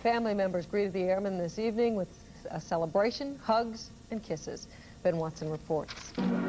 Family members greeted the airmen this evening with a celebration, hugs, and kisses. Ben Watson reports.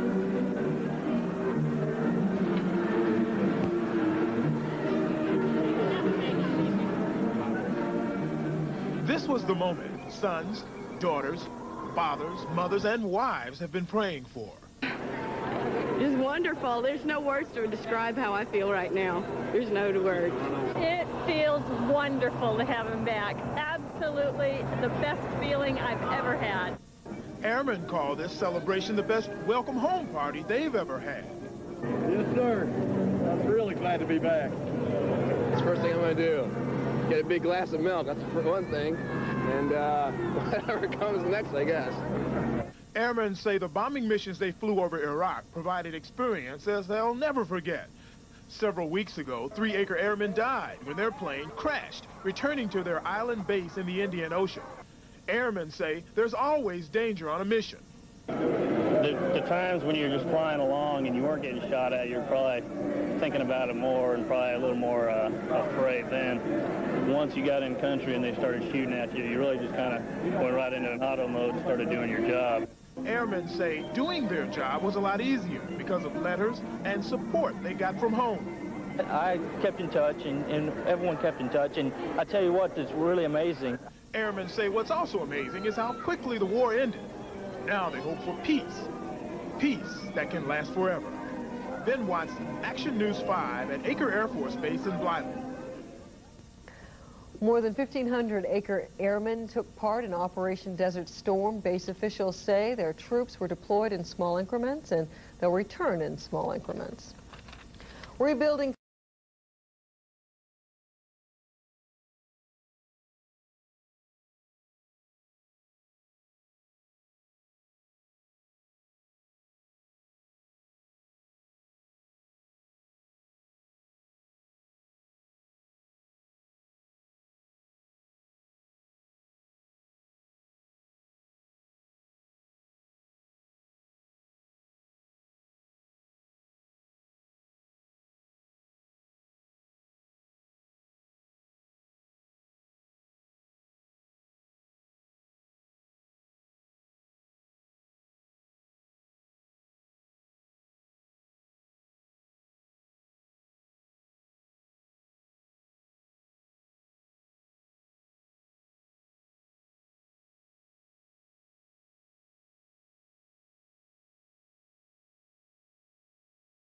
This was the moment sons, daughters, fathers, mothers, and wives have been praying for. It's wonderful. There's no words to describe how I feel right now. There's no words. It feels wonderful to have him back. Absolutely the best feeling I've ever had. Airmen call this celebration the best welcome home party they've ever had. Yes, sir. I'm really glad to be back. It's the first thing I'm going to do. Get a big glass of milk, that's for one thing. And whatever comes next, I guess. Airmen say the bombing missions they flew over Iraq provided experiences they'll never forget. Several weeks ago, 3 Acre Airmen died when their plane crashed, returning to their island base in the Indian Ocean. Airmen say there's always danger on a mission. The times when you're just flying along and you weren't getting shot at, you're probably thinking about it more and probably a little more afraid then. Once you got in country and they started shooting at you, you really just kind of went right into an auto mode and started doing your job. Airmen say doing their job was a lot easier because of letters and support they got from home. I kept in touch, and everyone kept in touch, and I tell you what, it's really amazing. Airmen say what's also amazing is how quickly the war ended. Now they hope for peace. Peace that can last forever. Ben Watson, Action News 5 at Acre Air Force Base in Blytheville. More than 1,500 Acre Airmen took part in Operation Desert Storm. Base officials say their troops were deployed in small increments and they'll return in small increments. Rebuilding